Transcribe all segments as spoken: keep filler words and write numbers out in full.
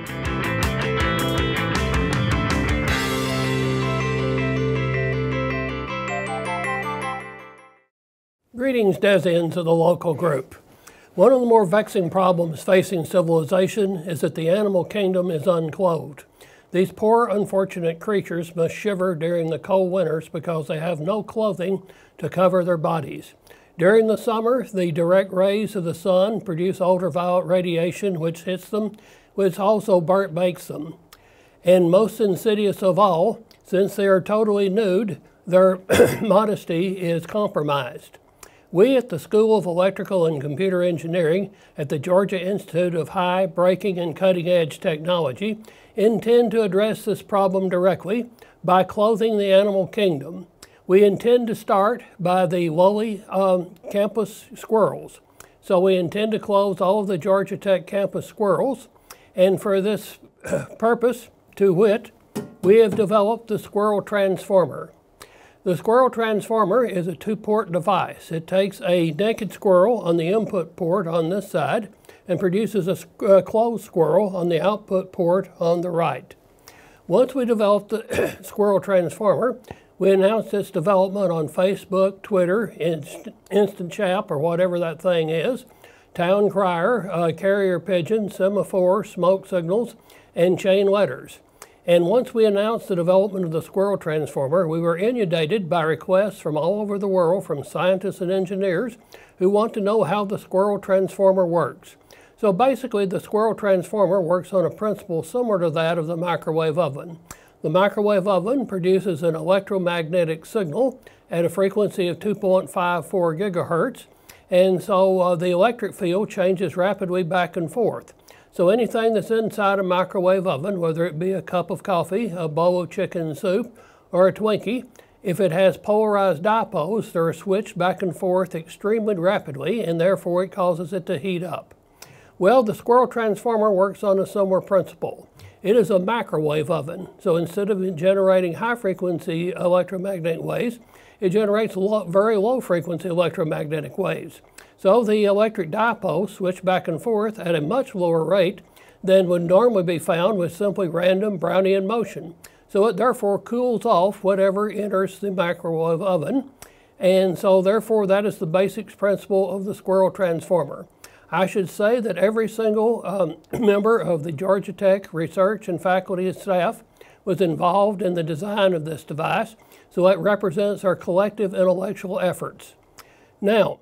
Greetings, Desians of the local group. One of the more vexing problems facing civilization is that the animal kingdom is unclothed. These poor, unfortunate creatures must shiver during the cold winters because they have no clothing to cover their bodies. During the summer, the direct rays of the sun produce ultraviolet radiation which hits them, which also burnt bakes them. And most insidious of all, since they are totally nude, their modesty is compromised. We at the School of Electrical and Computer Engineering at the Georgia Institute of High, Breaking, and Cutting Edge Technology intend to address this problem directly by clothing the animal kingdom. We intend to start by the lowly um, campus squirrels. So we intend to clothe all of the Georgia Tech campus squirrels, and for this purpose, to wit, we have developed the Squirrel Transformer. The Squirrel Transformer is a two-port device. It takes a naked squirrel on the input port on this side and produces a, a closed squirrel on the output port on the right. Once we developed the Squirrel Transformer, we announced its development on Facebook, Twitter, Inst Instant Chat, or whatever that thing is, Town Crier, uh, Carrier Pigeon, Semaphore, Smoke Signals, and Chain Letters. And once we announced the development of the Squirrel Transformer, we were inundated by requests from all over the world from scientists and engineers who want to know how the Squirrel Transformer works. So basically, the Squirrel Transformer works on a principle similar to that of the microwave oven. The microwave oven produces an electromagnetic signal at a frequency of two point five four gigahertz, and so uh, the electric field changes rapidly back and forth. So anything that's inside a microwave oven, whether it be a cup of coffee, a bowl of chicken soup, or a Twinkie, if it has polarized dipoles, they're switched back and forth extremely rapidly, and therefore it causes it to heat up. Well, the Squirrel Transformer works on a similar principle. It is a microwave oven, so instead of generating high-frequency electromagnetic waves, it generates low, very low-frequency electromagnetic waves. So the electric dipoles switch back and forth at a much lower rate than would normally be found with simply random Brownian motion. So it therefore cools off whatever enters the microwave oven, and so therefore that is the basic principle of the Squirrel Transformer. I should say that every single um, member of the Georgia Tech research and faculty and staff was involved in the design of this device, so it represents our collective intellectual efforts. Now,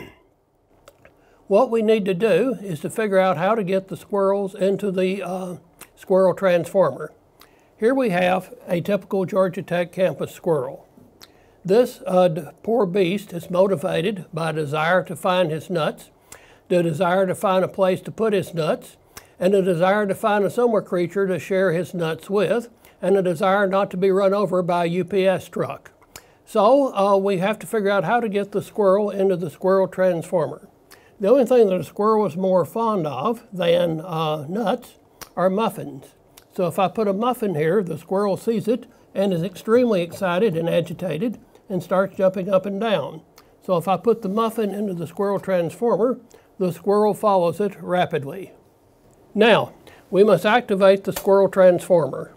what we need to do is to figure out how to get the squirrels into the uh, Squirrel Transformer. Here we have a typical Georgia Tech campus squirrel. This uh, poor beast is motivated by a desire to find his nuts, the desire to find a place to put his nuts, and a desire to find a similar creature to share his nuts with, and a desire not to be run over by a U P S truck. So uh, we have to figure out how to get the squirrel into the Squirrel Transformer. The only thing that a squirrel is more fond of than uh, nuts are muffins. So if I put a muffin here, the squirrel sees it and is extremely excited and agitated and starts jumping up and down. So if I put the muffin into the Squirrel Transformer, the squirrel follows it rapidly. Now, we must activate the Squirrel Transformer.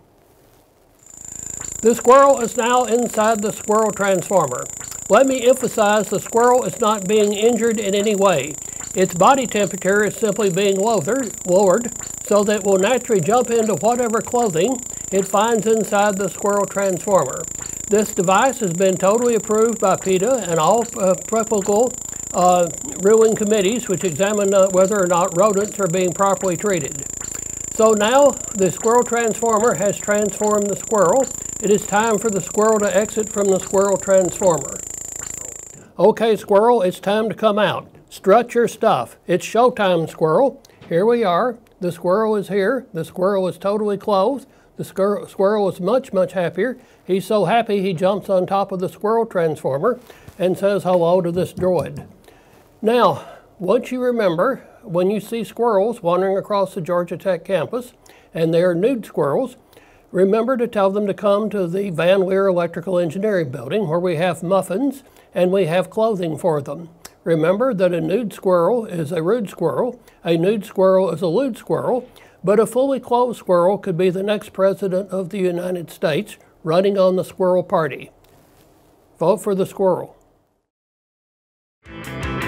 The squirrel is now inside the Squirrel Transformer. Let me emphasize the squirrel is not being injured in any way. Its body temperature is simply being lowered, lowered so that it will naturally jump into whatever clothing it finds inside the Squirrel Transformer. This device has been totally approved by PETA and all uh, applicable uh, ruling committees which examine uh, whether or not rodents are being properly treated. So now the Squirrel Transformer has transformed the squirrel. It is time for the squirrel to exit from the Squirrel Transformer. Okay, squirrel, it's time to come out. Strut your stuff. It's showtime, squirrel. Here we are. The squirrel is here. The squirrel is totally clothed. The squirrel is much, much happier. He's so happy he jumps on top of the Squirrel Transformer and says hello to this droid. Now, once you remember, when you see squirrels wandering across the Georgia Tech campus, and they are nude squirrels, remember to tell them to come to the Van Leer Electrical Engineering Building where we have muffins and we have clothing for them. Remember that a nude squirrel is a rude squirrel, a nude squirrel is a lewd squirrel, But a fully clothed squirrel could be the next president of the United States, running on the Squirrel Party. Vote for the squirrel.